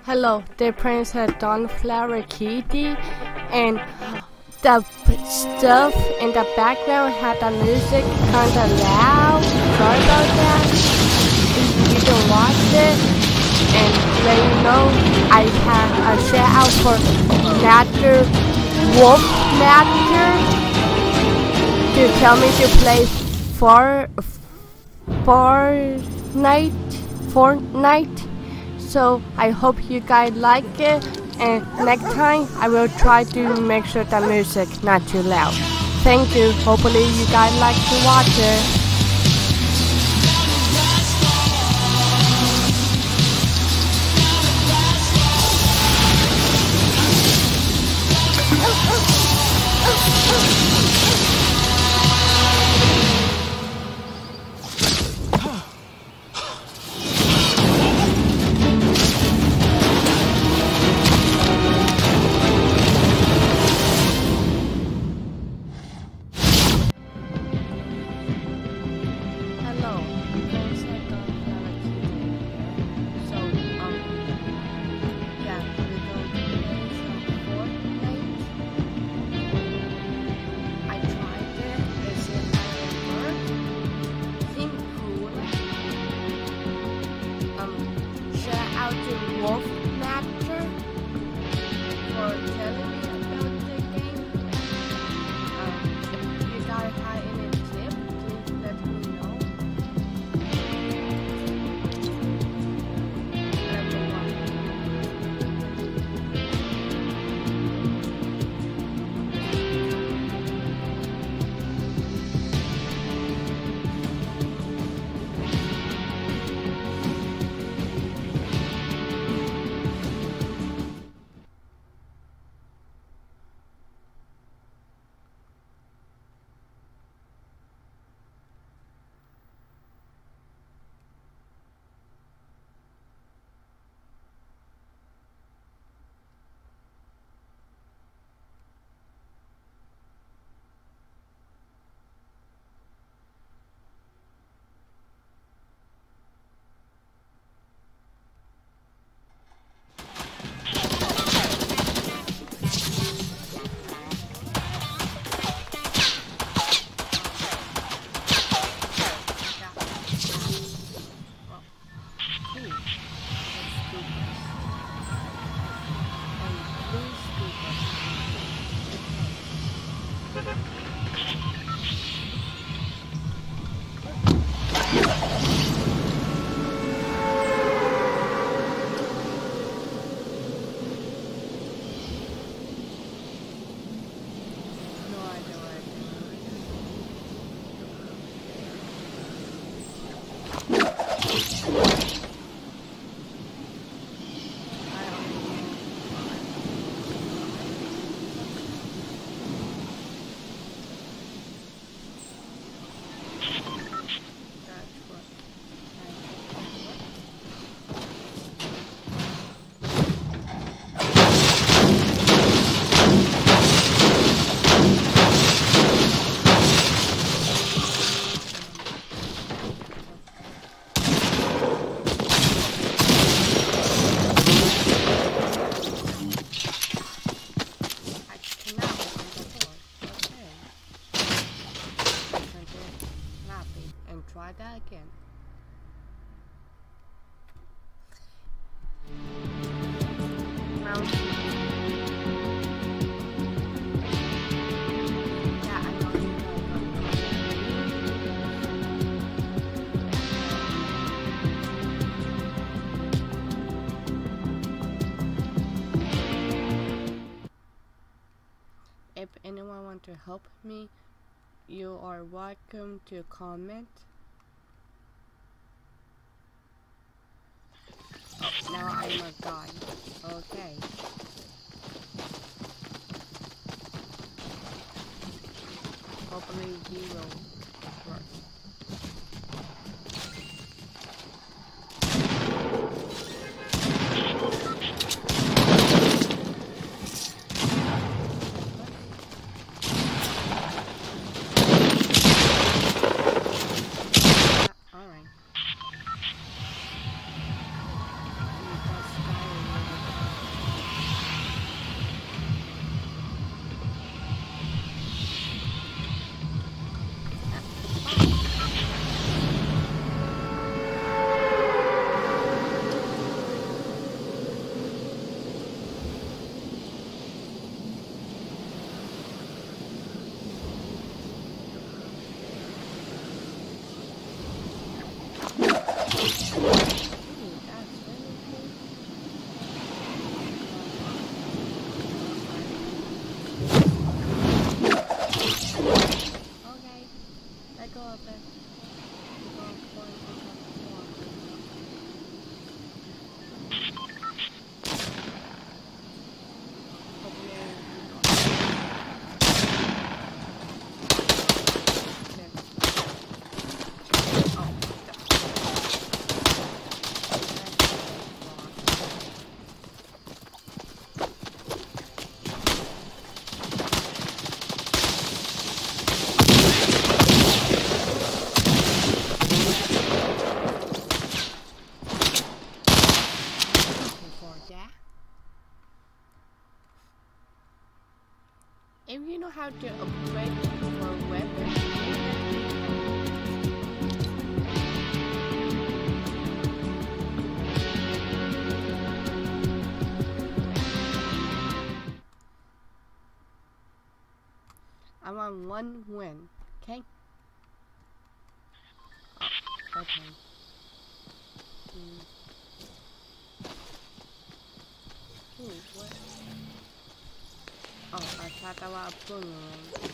Hello, the prince had done Flower Kitty, and the stuff in the background had the music kinda loud. Sorry about that. If you don't watch it, and let you know, I had a shout out for Natter Wolf Natter to tell me to play Fortnite. So I hope you guys like it, and next time I will try to make sure the music not too loud. Thank you. Hopefully you guys like to watch it. Wolf Matter for telling me about the game. If you guys have any tips, please let me know. Try that again. Yeah, I know you If anyone wants to help me, you are welcome to comment. Oh, now I'm a guy. Okay. Hopefully he will work. Alright. If you know how to upgrade your weapon, I want 1 win, okay? Oh, okay. Ooh, what? Oh, I thought that was a boomerang.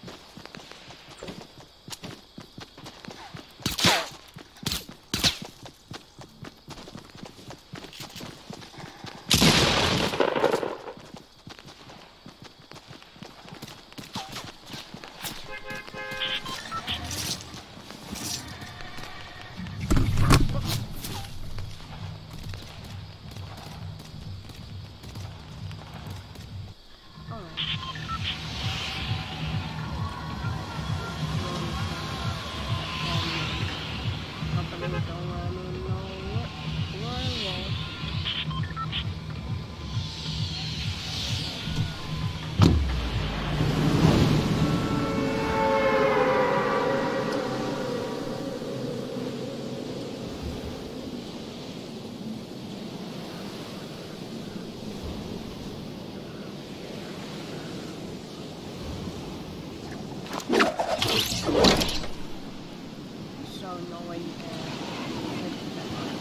So no way you can hit that one.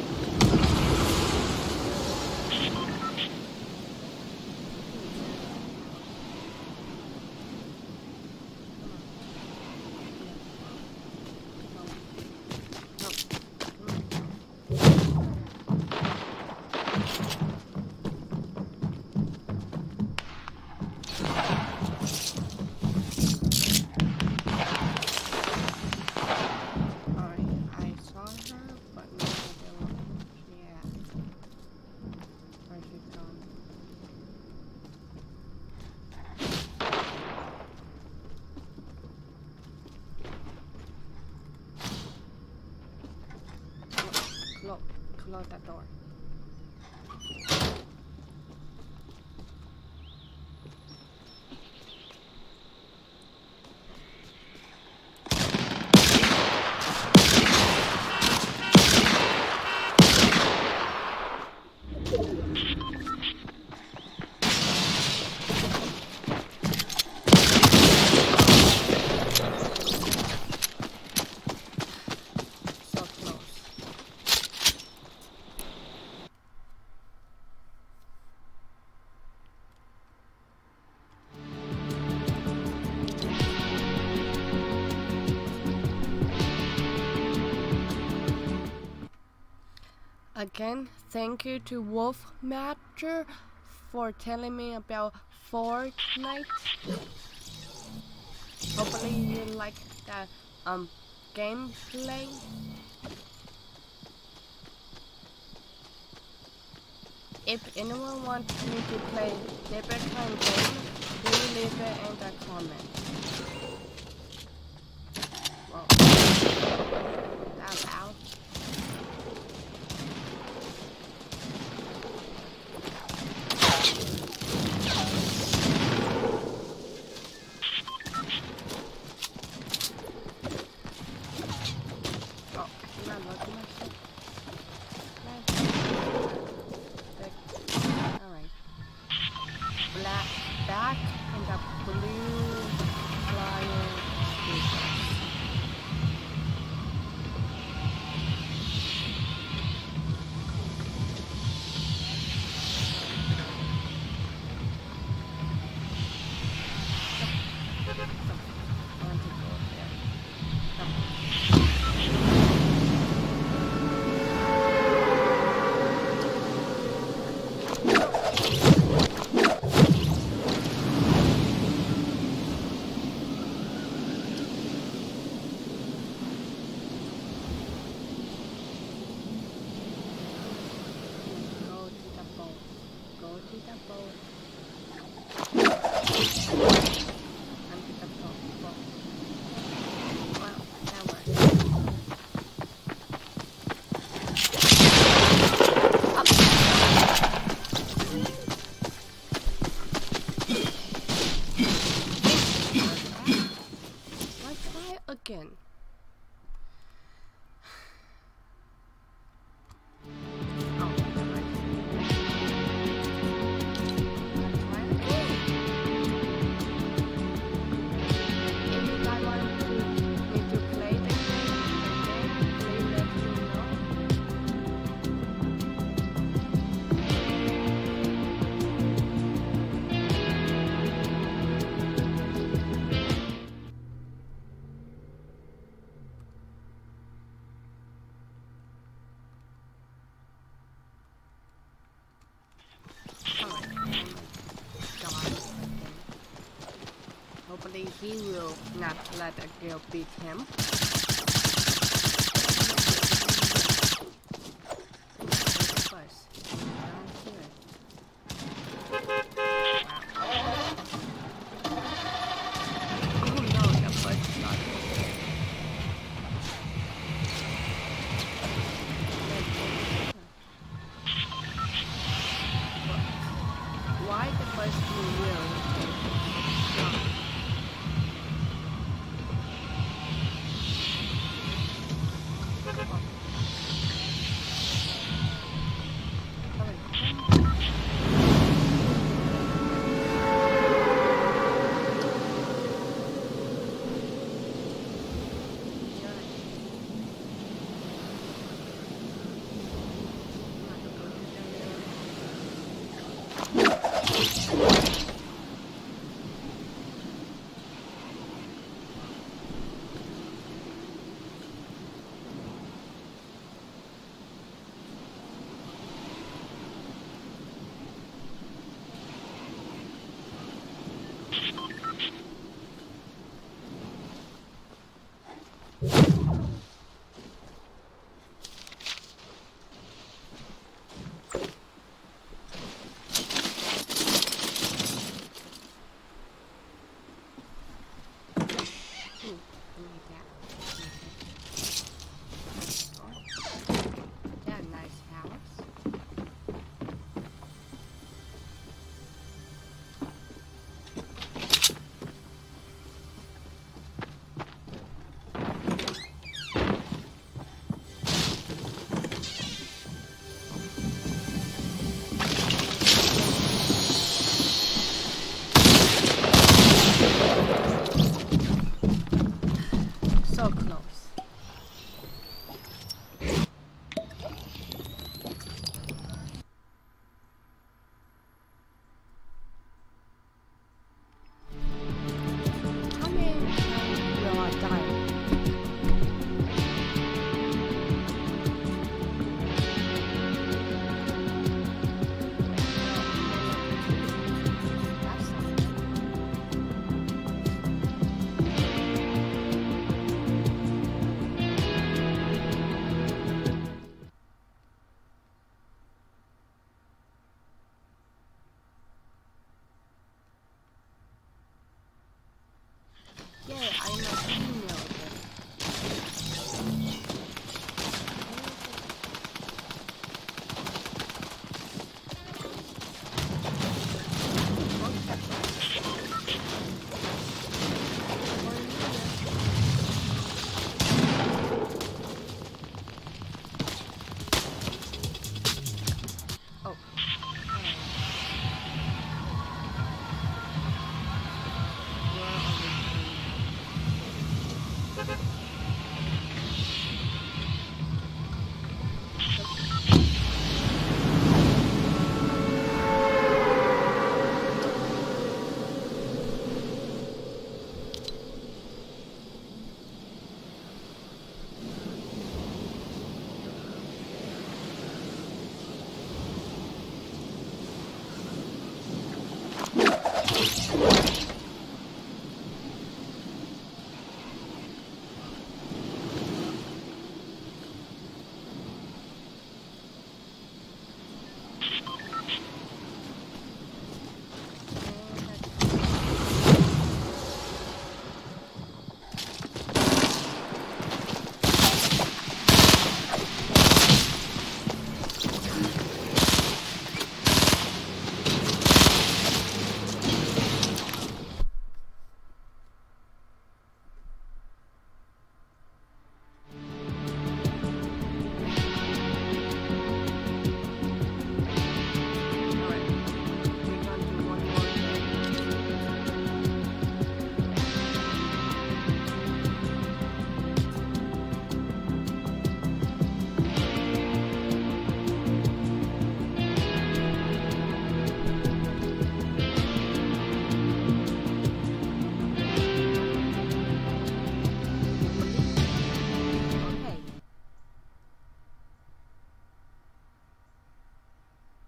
Close that door. Again, thank you to Wolf Matcher for telling me about Fortnite. Hopefully you like the gameplay. If anyone wants me to play different kind of game, please leave it in the comments. Whoa. That's loud. Back in the blue flying sneakers. I want to go up there. Obviously, he will not let a girl beat him. Why the first two will? So close. How many times will I die? Yeah, I'm a female.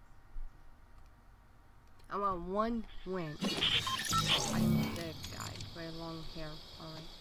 I want one win. I'm the guy. very long hair. Alright.